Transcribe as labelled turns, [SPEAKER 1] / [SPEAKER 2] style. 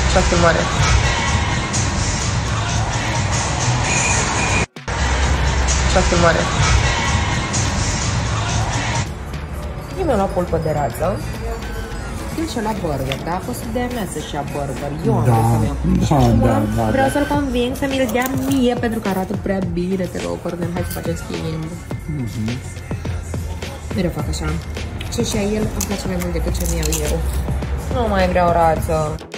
[SPEAKER 1] Fac filmare. Fac filmare. Eu mi-am luat pulpă de rață. El și-a luat burger, dar a fost ideea mea să-și ia burger. Eu am vrut să-mi iau. Vreau să-l conving să mi-l dea mie pentru că arată prea bine. Te rog, Cornel, hai să facem schimb. Mereu fac așa. Ce și-a el îmi place mai mult decât ce mi-au eu. Nu mai vreau rață.